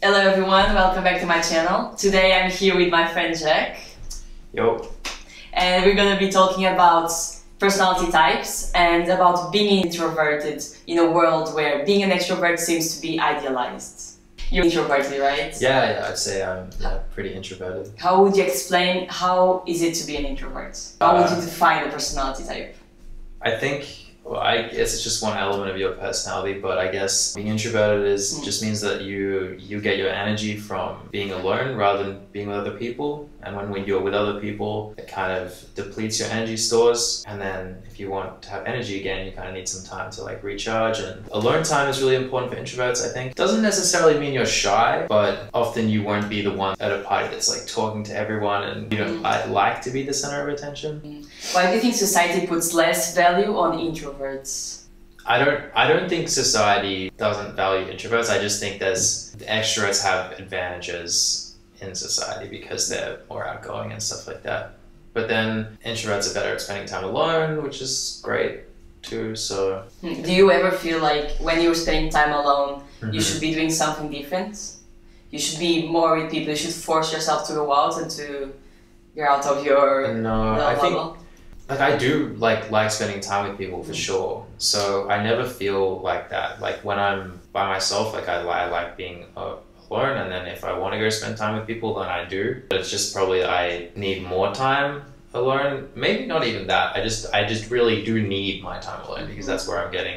Hello everyone, welcome back to my channel. Today I'm here with my friend Jack. Yo. And we're gonna be talking about personality types and about being introverted in a world where being an extrovert seems to be idealized. You're introverted, right? Yeah, I'd say I'm pretty introverted. How would you explain how is it to be an introvert? How would you define a personality type? I think, well, I guess it's just one element of your personality, but I guess being introverted just means that you get your energy from being alone rather than being with other people. And when you're with other people, it kind of depletes your energy stores. And then if you want to have energy again, you kind of need some time to like recharge. And alone time is really important for introverts, I think. Doesn't necessarily mean you're shy, but often you won't be the one at a party that's like talking to everyone and you don't like to be the center of attention. Why do you think society puts less value on introverts? I don't think society doesn't value introverts. I just think the extroverts have advantages in society because they're more outgoing and stuff like that. But then introverts are better at spending time alone, which is great too, so. Do you ever feel like when you're spending time alone, you should be doing something different? You should be more with people, you should force yourself to go out and to get out of your I think like I do like spending time with people for sure. So I never feel like that. Like when I'm by myself, like I like being alone, and then if I want to go spend time with people, then I do. But it's just probably I need more time alone. Maybe not even that. I just really do need my time alone because that's where I'm getting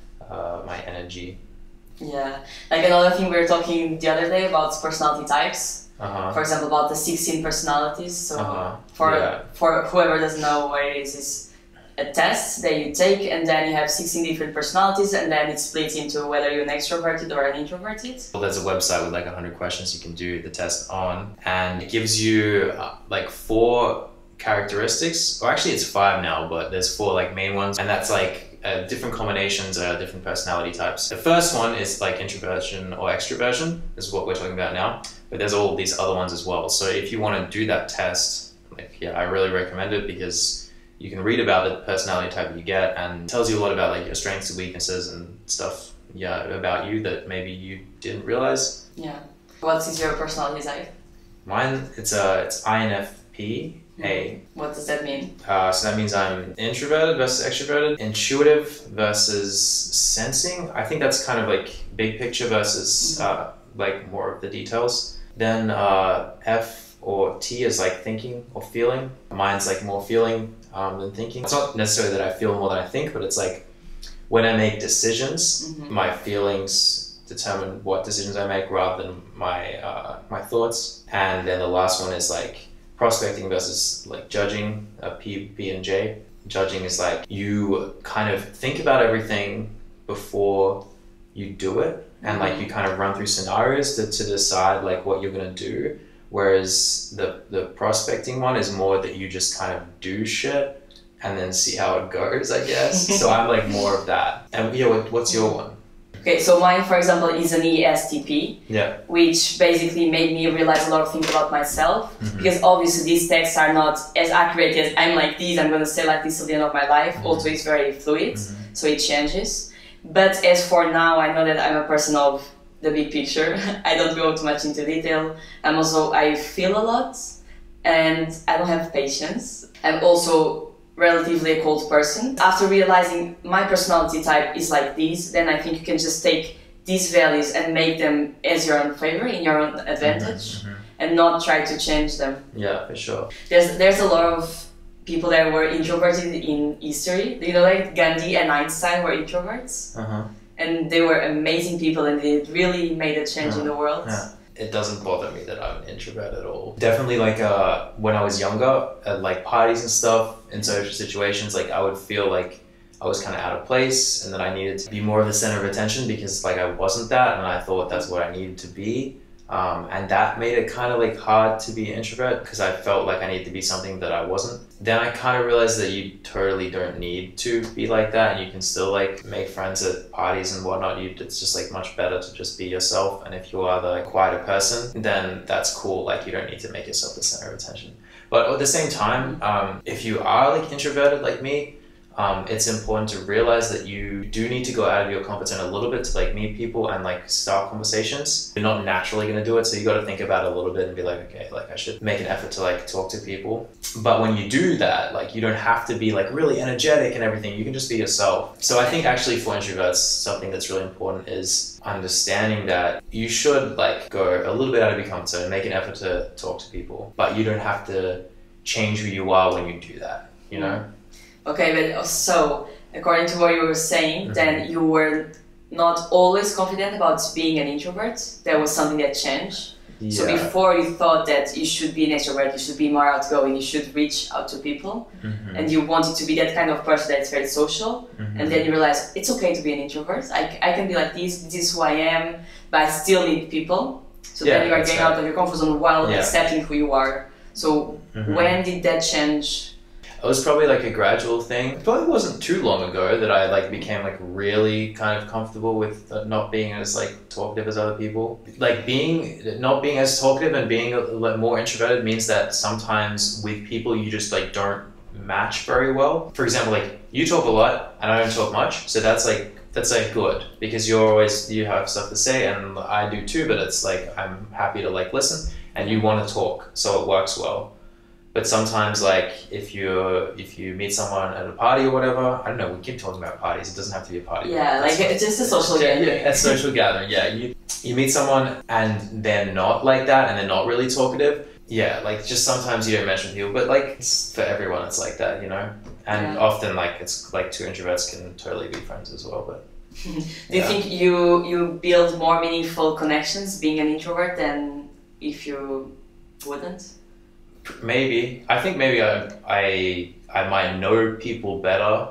my energy. Yeah, like another thing we were talking the other day about personality types. For example, about the 16 personalities. So for whoever doesn't know what it is, it's a test that you take and then you have 16 different personalities and then it splits into whether you're an extroverted or an introverted. Well, there's a website with like 100 questions you can do the test on, and it gives you like 4 characteristics, or actually it's 5 now, but there's 4 like main ones, and that's like different combinations of different personality types. The first one is like introversion or extroversion, is what we're talking about now, but there's all these other ones as well. So if you want to do that test, like, yeah, I really recommend it because you can read about the personality type you get and it tells you a lot about like your strengths and weaknesses and stuff, about you that maybe you didn't realize. Yeah. What is your personality type? Mine, it's INFP. What does that mean? So that means I'm introverted versus extroverted, intuitive versus sensing. I think that's kind of like big picture versus like more of the details. Then F or T is like thinking or feeling. Mine's like more feeling than thinking. It's not necessarily that I feel more than I think, but it's like when I make decisions, my feelings determine what decisions I make rather than my thoughts. And then the last one is like prospecting versus like judging, P, B, and J. Judging is like you kind of think about everything before you do it, and like you kind of run through scenarios to decide like what you're gonna do. Whereas the prospecting one is more that you just kind of do shit and then see how it goes, I guess. So I'm like more of that. And yeah, what's your one? Okay, so mine, for example, is an ESTP, which basically made me realize a lot of things about myself, because obviously these texts are not as accurate as I'm like this, I'm going to say like this till the end of my life. Also, it's very fluid, so it changes. But as for now, I know that I'm a person of the big picture. I don't go too much into detail. I feel a lot, and I don't have patience. I'm also relatively a cold person. After realizing my personality type is like this, then I think you can just take these values and make them as your own favor, in your own advantage, and not try to change them. Yeah, for sure. There's a lot of people that were introverted in history. You know, like Gandhi and Einstein were introverts, and they were amazing people, and they really made a change in the world. It doesn't bother me that I'm an introvert at all. Definitely like when I was younger, at like parties and stuff, in social situations, like I would feel like I was kind of out of place and that I needed to be more of the center of attention because like I wasn't that, and I thought that's what I needed to be. And that made it kind of like hard to be an introvert because I felt like I needed to be something that I wasn't. Then I kind of realized that you totally don't need to be like that, and you can still like make friends at parties and whatnot. It's just like much better to just be yourself, and if you are the quieter person, then that's cool. Like you don't need to make yourself the center of attention. But at the same time, if you are like introverted like me, it's important to realize that you do need to go out of your comfort zone a little bit to like meet people and like start conversations. You're not naturally going to do it, so you got to think about it a little bit and be like, okay, like I should make an effort to like talk to people. But when you do that, like you don't have to be like really energetic and everything. You can just be yourself. So I think actually for introverts, something that's really important is understanding that you should like go a little bit out of your comfort zone and make an effort to talk to people, but you don't have to change who you are when you do that, you know? Okay, but so according to what you were saying, then you were not always confident about being an introvert. There was something that changed. Yeah. So before you thought that you should be an extrovert, you should be more outgoing, you should reach out to people, and you wanted to be that kind of person that's very social, and then you realize it's okay to be an introvert. I can be like this is who I am, but I still need people. So then you are getting out of your comfort zone while accepting who you are. So when did that change? It was probably like a gradual thing. It probably wasn't too long ago that I like became like really kind of comfortable with not being as like talkative as other people. Like not being as talkative and being a little more introverted means that sometimes with people you just like don't match very well. For example, like you talk a lot and I don't talk much, so that's like good because you have stuff to say and I do too, but it's like I'm happy to like listen and you want to talk, so it works well. But sometimes, like, if you meet someone at a party or whatever, I don't know, we keep talking about parties, it doesn't have to be a party. Yeah, like it's just a social gathering. Yeah, a social gathering, yeah. You meet someone and they're not like that and they're not really talkative. Yeah, like just sometimes you don't mention people, but like for everyone it's like that, you know? And often like it's like two introverts can totally be friends as well, but... Do you think you build more meaningful connections being an introvert than if you wouldn't? Maybe. I think maybe I might know people better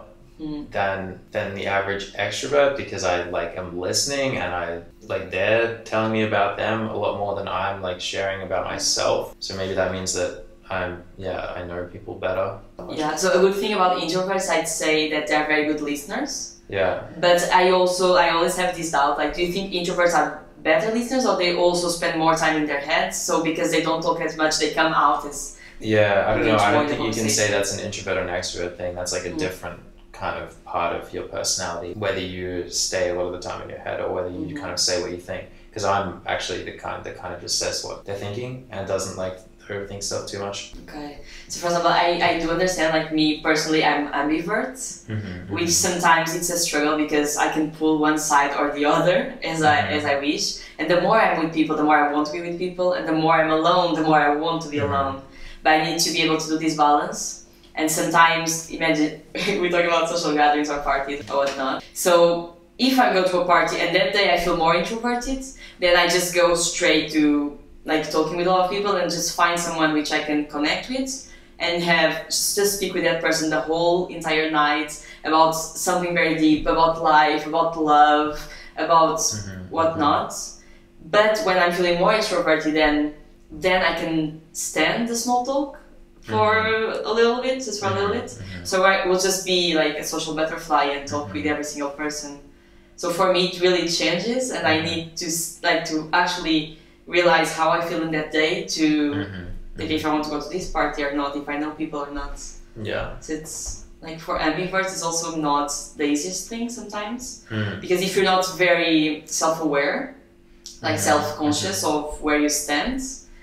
than the average extrovert because I like am listening and I like they're telling me about them a lot more than I'm like sharing about myself. So maybe that means that I know people better. Yeah, so a good thing about introverts, I'd say that they're very good listeners. Yeah. But I always have this doubt, like, do you think introverts are better listeners or they also spend more time in their heads? So because they don't talk as much, they come out as... Yeah, I don't know. I don't think you can say that's an introvert or an extrovert thing. That's like a different kind of part of your personality. Whether you stay a lot of the time in your head or whether you kind of say what you think. Because I'm actually the kind that kind of just says what they're thinking and doesn't like overthink stuff too much. Okay. So for example, I do understand, like me personally, I'm ambivert, which sometimes it's a struggle because I can pull one side or the other as I wish. And the more I'm with people, the more I want to be with people. And the more I'm alone, the more I want to be alone. But I need to be able to do this balance. And sometimes, imagine, we talk about social gatherings or parties or whatnot. So if I go to a party and that day I feel more introverted, then I just go straight to like talking with a lot of people and just find someone which I can connect with and have just speak with that person the whole entire night about something very deep, about life, about love, about whatnot. But when I'm feeling more extroverted, then I can stand the small talk for a little bit, just for a little bit. So I will just be like a social butterfly and talk with every single person. So for me, it really changes, and I need to actually realize how I feel in that day to like if I want to go to this party or not, if I know people or not. Yeah. So it's like for ambiverts, it's also not the easiest thing sometimes because if you're not very self-aware, like self-conscious of where you stand,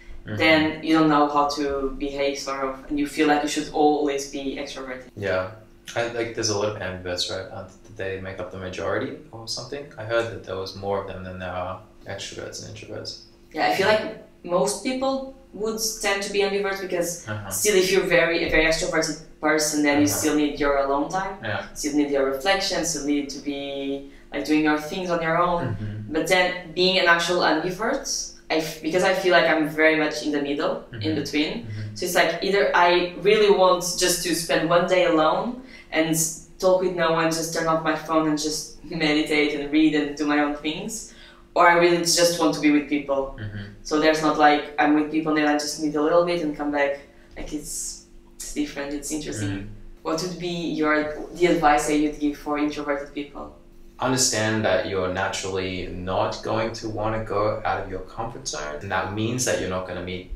then you don't know how to behave sort of, and you feel like you should always be extroverted. Yeah. Like there's a lot of ambiverts, right? They make up the majority or something. I heard that there was more of them than there are extroverts and introverts. Yeah, I feel like most people would tend to be ambiverts because still if you're a very extroverted person, then you still need your alone time, still need your reflection, still need to be like doing your things on your own. But then being an actual ambivert, because I feel like I'm very much in the middle, in between. So it's like either I really want just to spend one day alone and talk with no one, just turn off my phone and just meditate and read and do my own things, or I really just want to be with people. So there's not like I'm with people and then I just need a little bit and come back. Like it's different, it's interesting. What would be the advice that you'd give for introverted people? Understand that you're naturally not going to want to go out of your comfort zone, and that means that you're not going to meet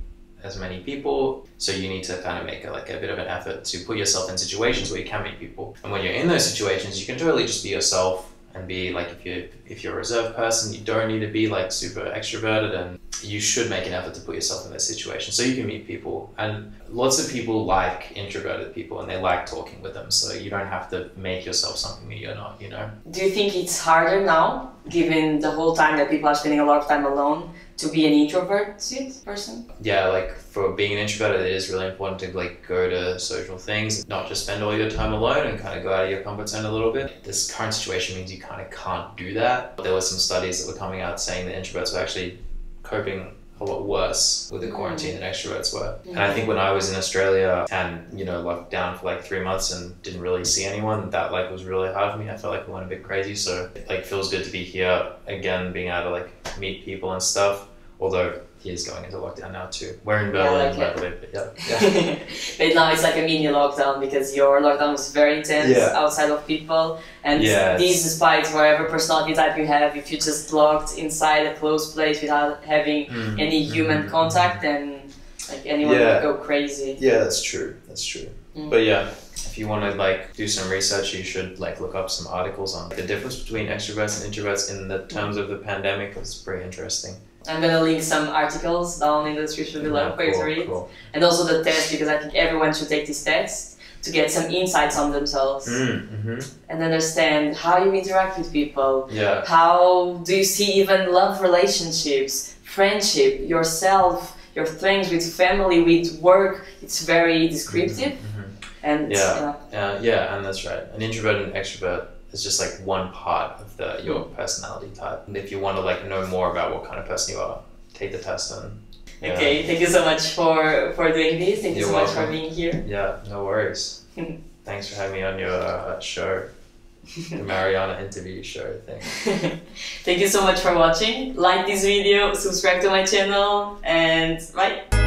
as many people, so you need to kind of make a bit of an effort to put yourself in situations where you can meet people. And when you're in those situations, you can totally just be yourself and be like, if you're a reserved person, you don't need to be like super extroverted, and you should make an effort to put yourself in those situations so you can meet people. And lots of people like introverted people and they like talking with them, so you don't have to make yourself something that you're not, you know? Do you think it's harder now, given the whole time that people are spending a lot of time alone, to be an introverted person? Yeah, like for being an introvert, it is really important to like go to social things, not just spend all your time alone and kind of go out of your comfort zone a little bit. This current situation means you kind of can't do that. There were some studies that were coming out saying that introverts were actually coping a lot worse with the quarantine than extroverts were. And I think when I was in Australia and, you know, locked down for like 3 months and didn't really see anyone, that like was really hard for me. I felt like I went a bit crazy. So it like feels good to be here again, being able to like meet people and stuff. Although he is going into lockdown now too. We're in Berlin, yeah, but yeah. But now it's like a mini lockdown because your lockdown was very intense outside of people. And this, despite whatever personality type you have, if you're just locked inside a closed place without having any human contact, then like anyone would go crazy. Yeah, that's true. That's true. But yeah, if you want to like do some research, you should like look up some articles on the difference between extroverts and introverts in the terms of the pandemic. It's pretty interesting. I'm gonna link some articles down in the description below for you to read. And also the test, because I think everyone should take this test to get some insights on themselves and understand how you interact with people. How do you see even love relationships, friendship, yourself, your things with family, with work. It's very descriptive. And and that's right. An introvert and extrovert is just like one part of your personality type. And if you want to like know more about what kind of person you are, take the test and Okay, thank you so much for doing this. Thank you so much for being here. Yeah, no worries. Thanks for having me on your show. The Mariana interview show thing. Thank you so much for watching. Like this video, subscribe to my channel, and bye.